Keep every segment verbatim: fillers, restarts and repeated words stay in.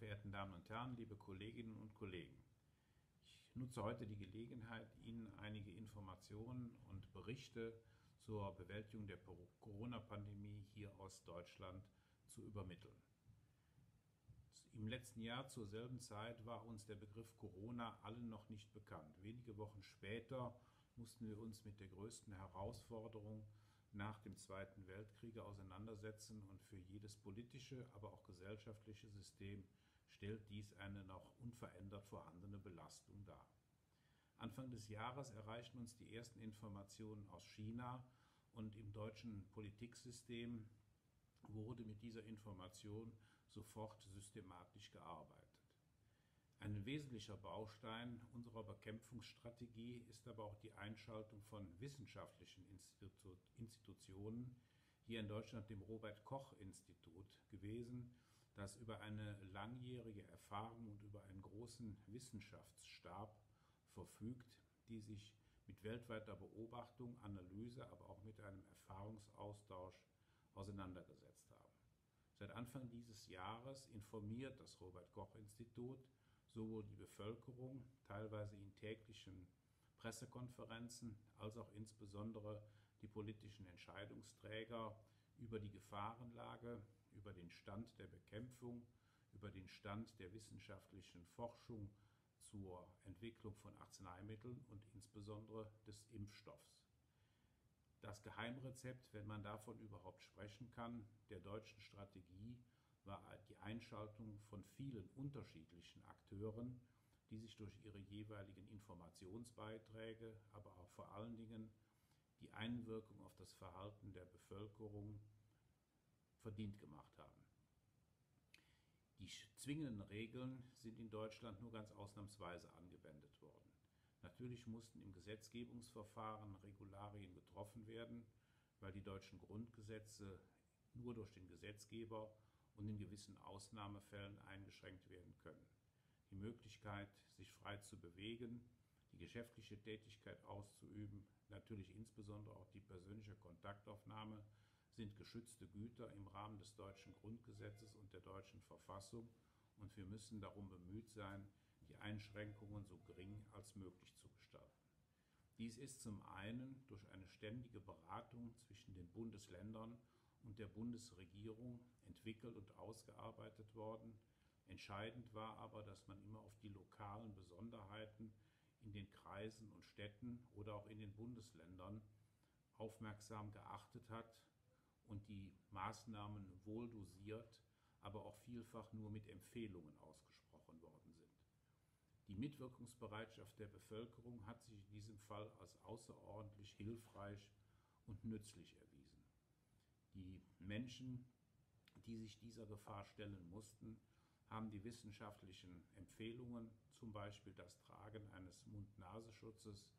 verehrten Damen und Herren, liebe Kolleginnen und Kollegen! Ich nutze heute die Gelegenheit, Ihnen einige Informationen und Berichte zur Bewältigung der Corona-Pandemie hier aus Deutschland zu übermitteln. Im letzten Jahr zur selben Zeit war uns der Begriff Corona allen noch nicht bekannt. Wenige Wochen später mussten wir uns mit der größten Herausforderung nach dem Zweiten Weltkrieg auseinandersetzen, und für jedes politische, aber auch gesellschaftliche System stellt dies eine noch unverändert vorhandene Belastung dar. Anfang des Jahres erreichten uns die ersten Informationen aus China, und im deutschen Politiksystem wurde mit dieser Information sofort systematisch gearbeitet. Ein wesentlicher Baustein unserer Bekämpfungsstrategie ist aber auch die Einschaltung von wissenschaftlichen Institu Institutionen, hier in Deutschland dem Robert-Koch-Institut gewesen, das über eine langjährige Erfahrung und über einen großen Wissenschaftsstab verfügt, die sich mit weltweiter Beobachtung, Analyse, aber auch mit einem Erfahrungsaustausch auseinandergesetzt haben. Seit Anfang dieses Jahres informiert das Robert-Koch-Institut sowohl die Bevölkerung, teilweise in täglichen Pressekonferenzen, als auch insbesondere die politischen Entscheidungsträger über die Gefahrenlage, über den Stand der Bekämpfung, über den Stand der wissenschaftlichen Forschung zur Entwicklung von Arzneimitteln und insbesondere des Impfstoffs. Das Geheimrezept, wenn man davon überhaupt sprechen kann, der deutschen Strategie war die Einschaltung von vielen unterschiedlichen Akteuren, die sich durch ihre jeweiligen Informationsbeiträge, aber auch vor allen Dingen die Einwirkung auf das Verhalten der Bevölkerung verdient gemacht haben. Die zwingenden Regeln sind in Deutschland nur ganz ausnahmsweise angewendet worden. Natürlich mussten im Gesetzgebungsverfahren Regularien getroffen werden, weil die deutschen Grundgesetze nur durch den Gesetzgeber und in gewissen Ausnahmefällen eingeschränkt werden können. Die Möglichkeit, sich frei zu bewegen, die geschäftliche Tätigkeit auszuüben, natürlich insbesondere auch die persönliche Kontaktaufnahme, sind geschützte Güter im Rahmen des deutschen Grundgesetzes und der deutschen Verfassung, und wir müssen darum bemüht sein, die Einschränkungen so gering als möglich zu gestalten. Dies ist zum einen durch eine ständige Beratung zwischen den Bundesländern und der Bundesregierung entwickelt und ausgearbeitet worden. Entscheidend war aber, dass man immer auf die lokalen Besonderheiten in den Kreisen und Städten oder auch in den Bundesländern aufmerksam geachtet hat und die Maßnahmen wohl dosiert, aber auch vielfach nur mit Empfehlungen ausgesprochen worden sind. Die Mitwirkungsbereitschaft der Bevölkerung hat sich in diesem Fall als außerordentlich hilfreich und nützlich erwiesen. Die Menschen, die sich dieser Gefahr stellen mussten, haben die wissenschaftlichen Empfehlungen, zum Beispiel das Tragen eines Mund-Nasenschutzes,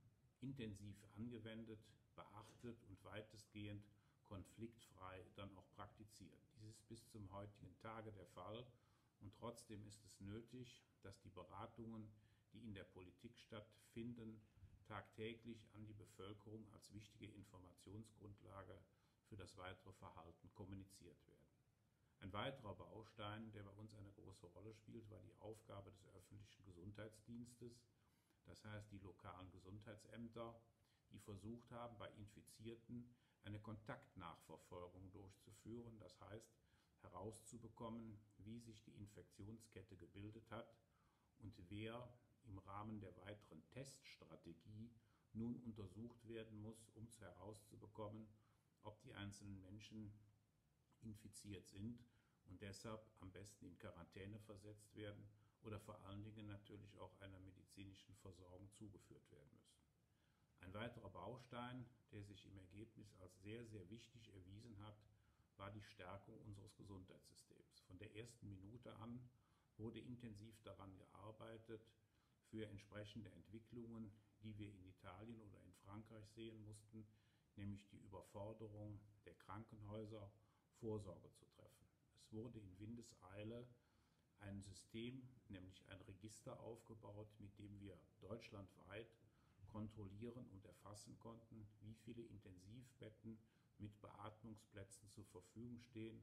intensiv angewendet, beachtet und weitestgehend konfliktfrei dann auch praktiziert. Dies ist bis zum heutigen Tage der Fall, und trotzdem ist es nötig, dass die Beratungen, die in der Politik stattfinden, tagtäglich an die Bevölkerung als wichtige Informationsgrundlage für das weitere Verhalten kommuniziert werden. Ein weiterer Baustein, der bei uns eine große Rolle spielt, war die Aufgabe des öffentlichen Gesundheitsdienstes, das heißt die lokalen Gesundheitsämter, die versucht haben, bei Infizierten eine Kontaktnachverfolgung durchzuführen, das heißt herauszubekommen, wie sich die Infektionskette gebildet hat und wer im Rahmen der weiteren Teststrategie nun untersucht werden muss, um herauszubekommen, ob die einzelnen Menschen infiziert sind und deshalb am besten in Quarantäne versetzt werden oder vor allen Dingen natürlich auch einer medizinischen Versorgung zugeführt werden müssen. Ein weiterer Baustein, der sich im Ergebnis als sehr, sehr wichtig erwiesen hat, war die Stärkung unseres Gesundheitssystems. Von der ersten Minute an wurde intensiv daran gearbeitet, für entsprechende Entwicklungen, die wir in Italien oder in Frankreich sehen mussten, nämlich die Überforderung der Krankenhäuser, Vorsorge zu treffen. Es wurde in Windeseile ein System, nämlich ein Register aufgebaut, mit dem wir deutschlandweit kontrollieren und erfassen konnten, wie viele Intensivbetten mit Beatmungsplätzen zur Verfügung stehen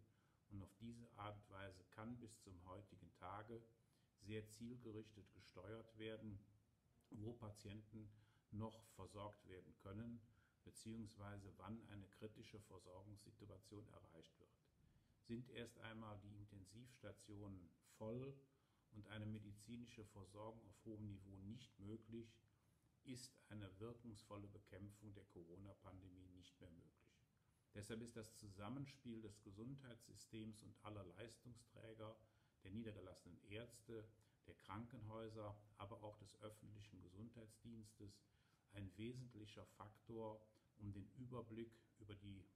Und auf diese Art und Weise kann bis zum heutigen Tage sehr zielgerichtet gesteuert werden, wo Patienten noch versorgt werden können, beziehungsweise wann eine kritische Versorgungssituation erreicht wird. Sind erst einmal die Intensivstationen voll und eine medizinische Versorgung auf hohem Niveau nicht möglich, ist eine wirkungsvolle Bekämpfung der Corona-Pandemie nicht mehr möglich. Deshalb ist das Zusammenspiel des Gesundheitssystems und aller Leistungsträger, der niedergelassenen Ärzte, der Krankenhäuser, aber auch des öffentlichen Gesundheitsdienstes ein wesentlicher Faktor, um den Überblick über die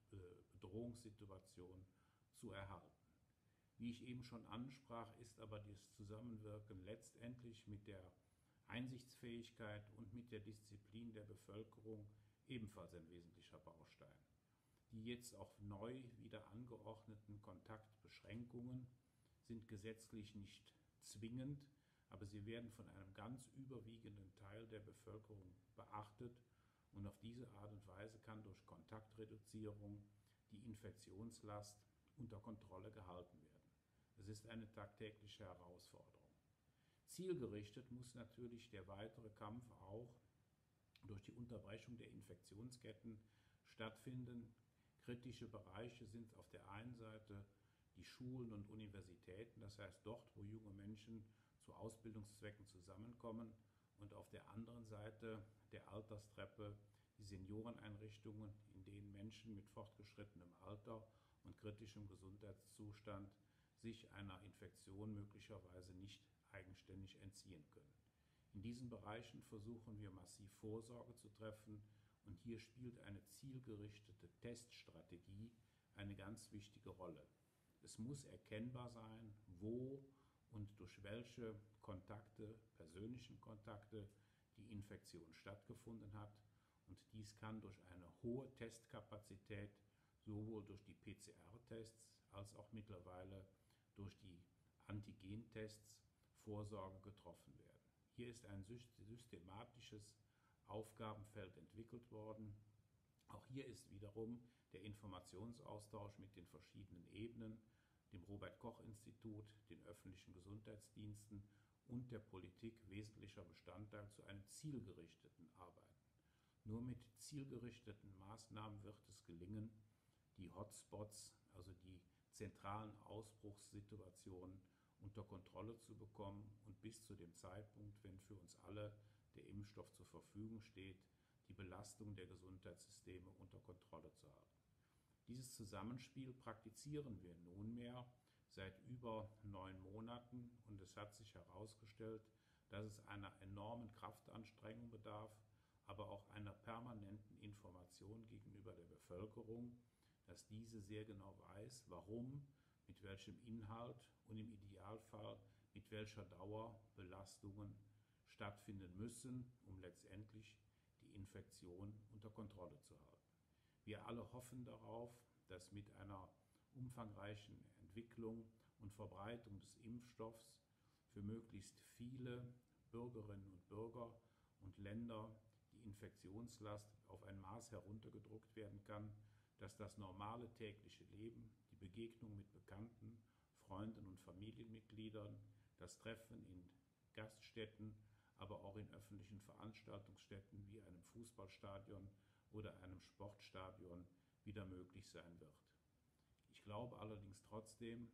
Bedrohungssituation zu erhalten. Wie ich eben schon ansprach, ist aber das Zusammenwirken letztendlich mit der Einsichtsfähigkeit und mit der Disziplin der Bevölkerung ebenfalls ein wesentlicher Baustein. Die jetzt auch neu wieder angeordneten Kontaktbeschränkungen sind gesetzlich nicht zwingend, aber sie werden von einem ganz überwiegenden Teil der Bevölkerung beachtet und auf diese Art und Weise kann durch Kontaktreduzierung die Infektionslast unter Kontrolle gehalten werden. Es ist eine tagtägliche Herausforderung. Zielgerichtet muss natürlich der weitere Kampf auch durch die Unterbrechung der Infektionsketten stattfinden. Kritische Bereiche sind auf der einen Seite die Schulen und Universitäten, das heißt dort, wo junge Menschen zu Ausbildungszwecken zusammenkommen, und auf der anderen Seite der Alterstreppe die Senioreneinrichtungen, in denen Menschen mit fortgeschrittenem Alter und kritischem Gesundheitszustand sich einer Infektion möglicherweise nicht eigenständig entziehen können. In diesen Bereichen versuchen wir massiv Vorsorge zu treffen und hier spielt eine zielgerichtete Teststrategie eine ganz wichtige Rolle. Es muss erkennbar sein, wo und durch welche Kontakte, persönlichen Kontakte, die Infektion stattgefunden hat. Und dies kann durch eine hohe Testkapazität sowohl durch die P C R-Tests als auch mittlerweile durch die Antigentests Vorsorge getroffen werden. Hier ist ein systematisches Aufgabenfeld entwickelt worden. Auch hier ist wiederum der Informationsaustausch mit den verschiedenen Ebenen, dem Robert-Koch-Institut, den öffentlichen Gesundheitsdiensten und der Politik wesentlicher Bestandteil zu einem zielgerichteten Arbeiten. Nur mit zielgerichteten Maßnahmen wird es gelingen, die Hotspots, also die zentralen Ausbruchssituationen, unter Kontrolle zu bekommen und bis zu dem Zeitpunkt, wenn für uns alle der Impfstoff zur Verfügung steht, die Belastung der Gesundheitssysteme unter Kontrolle zu halten. Dieses Zusammenspiel praktizieren wir nunmehr seit über neun Monaten und es hat sich herausgestellt, dass es einer enormen Kraftanstrengung bedarf, aber auch einer permanenten Information gegenüber der Bevölkerung, dass diese sehr genau weiß, warum, mit welchem Inhalt und im Idealfall mit welcher Dauer Belastungen stattfinden müssen, um letztendlich die Infektion unter Kontrolle zu halten. Wir alle hoffen darauf, dass mit einer umfangreichen Entwicklung und Verbreitung des Impfstoffs für möglichst viele Bürgerinnen und Bürger und Länder die Infektionslast auf ein Maß heruntergedrückt werden kann, dass das normale tägliche Leben, die Begegnung mit Bekannten, Freunden und Familienmitgliedern, das Treffen in Gaststätten, aber auch in öffentlichen Veranstaltungsstätten wie einem Fußballstadion oder einem Sportstadion wieder möglich sein wird. Ich glaube allerdings trotzdem,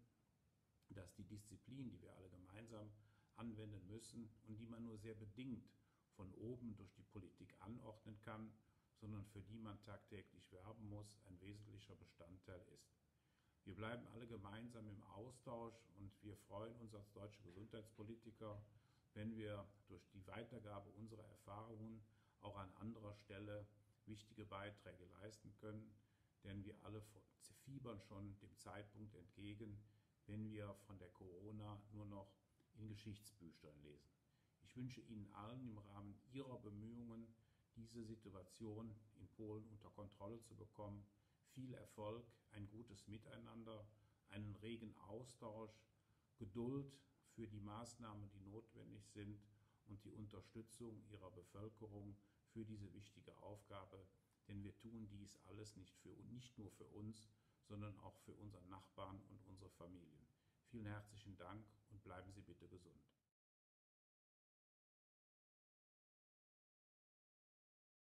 dass die Disziplin, die wir alle gemeinsam anwenden müssen und die man nur sehr bedingt von oben durch die Politik anordnen kann, sondern für die man tagtäglich werben muss, ein wesentlicher Bestandteil ist. Wir bleiben alle gemeinsam im Austausch und wir freuen uns als deutsche Gesundheitspolitiker, wenn wir durch die Weitergabe unserer Erfahrungen auch an anderer Stelle wichtige Beiträge leisten können, denn wir alle fiebern schon dem Zeitpunkt entgegen, wenn wir von der Corona nur noch in Geschichtsbüchern lesen. Ich wünsche Ihnen allen im Rahmen Ihrer Bemühungen, diese Situation in Polen unter Kontrolle zu bekommen, viel Erfolg, ein gutes Miteinander, einen regen Austausch, Geduld für die Maßnahmen, die notwendig sind und die Unterstützung Ihrer Bevölkerung für diese wichtige Aufgabe, denn wir tun dies alles nicht, für, nicht nur für uns, sondern auch für unsere Nachbarn und unsere Familien. Vielen herzlichen Dank und bleiben Sie bitte gesund.